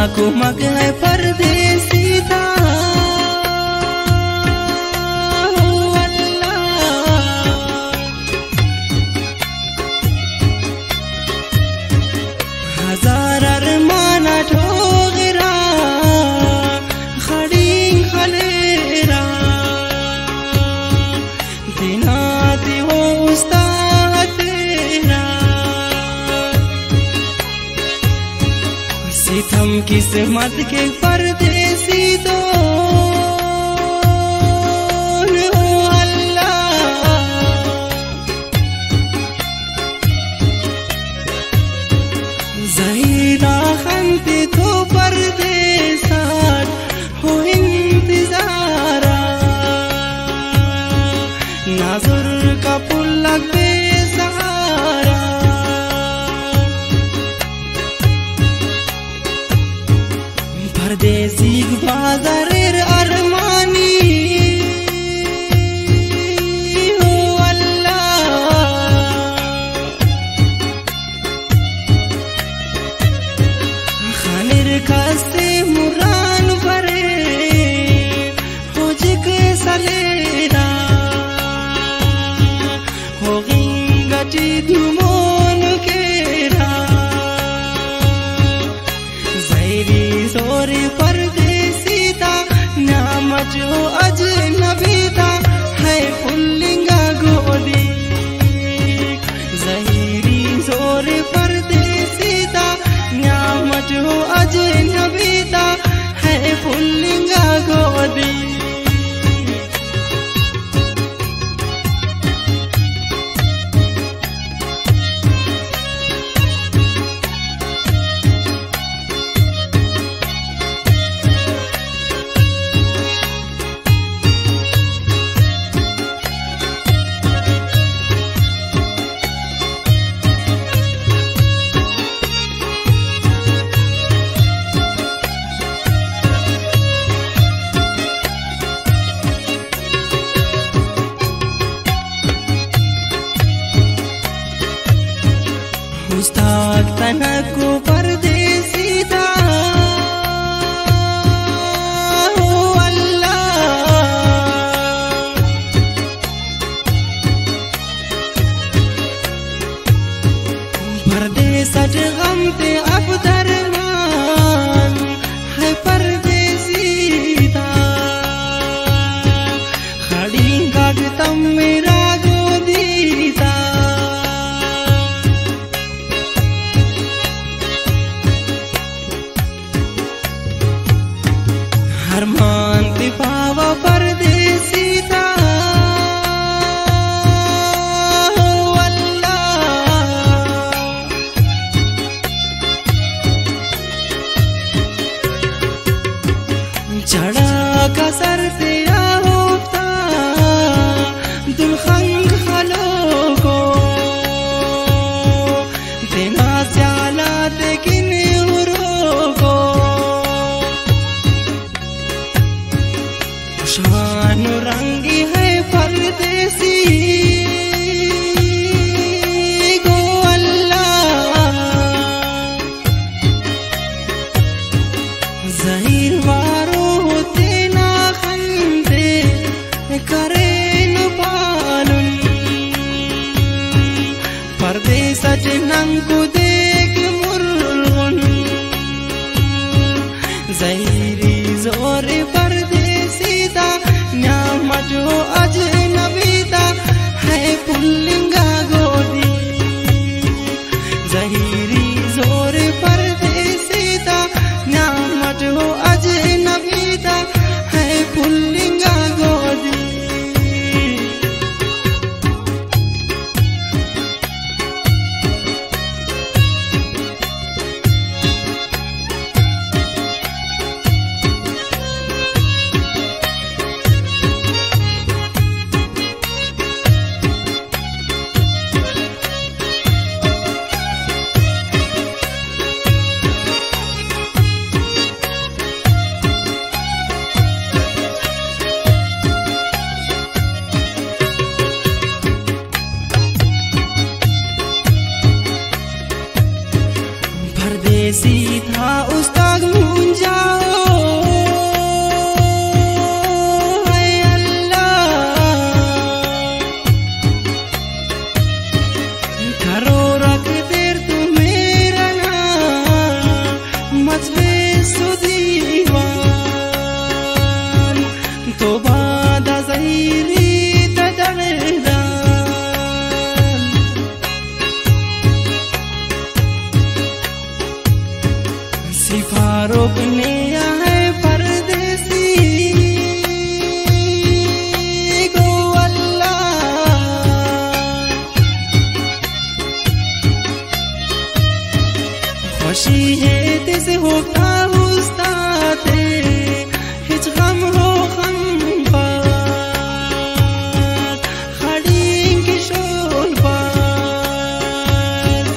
कुमक है परदेसी था हजार अरमान ठोगरा खड़ी खलेरा दिनाती हो उस्ताद तेरा सितम किस्मत के परदेसी दो ज़हीरा खंते तो परदेसात हो इंतजारा नाजुर का पुल्लक बेसहारा परदेसी बाज़ारेर अरमानी खासे मुरान भरे हो जिके सलेरा हो गिंगटी धुमोन केरा ज़हीरी जोरे परदेसी दा नामच हो अजनबी दा है पुल्लिंगा गोदी ज़हीरी जोरे परदेसी दा नामच हो अजनबी दा है पुल्लिंगा गोदी मुस्ताक तनक को परदेसी दा हो अल्लाह परदेसट गम ते अब दरमान है परदेसी दा खड़ी गागतम मेरा गोदी दा अरमान दिपावा परदेसी दा हो अल्लाह चढ़ा का सर तेरा होता दुल्हन खलो को देना स्याला लेकिन को शान रंगी है परदेसी गो अल्लाह ज़हीर वारो होते ना खंदे करे न पालन परदेसच नंकु देख मुर्गन ज़हीरी जोरे परदेसी दा नामच हो अजनबी दा है पुल्लिंगा गोदी ज़हीरी जोरे परदेसी दा नामच हो अजनबी दा है पुल्लिंगा गोदी परदेसी था उस्ताद گفته استاده هیچ غم و غم باد خرین که شل باد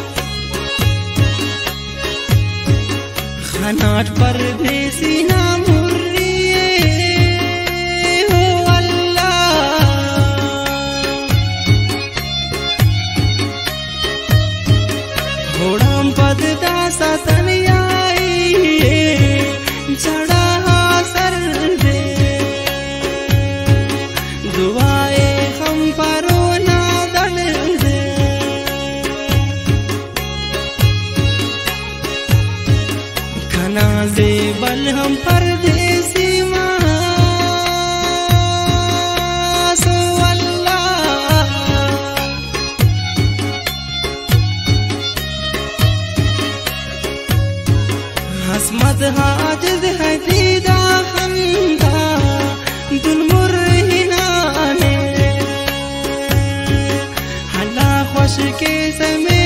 خنات پردیسی ناموریه هو الله घोड़ाम पद दासा तनियाई चढ़ा सर दे दुआए हम परो ना दल दे खना से बल हम परदेसी हसमत हाजिद है दीदा खंदा दुल मुरहिना ने हला खुश के समय